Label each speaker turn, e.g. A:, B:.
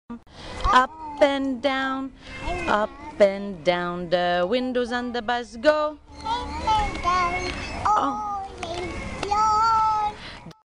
A: Up and down, up and down, the windows on the bus go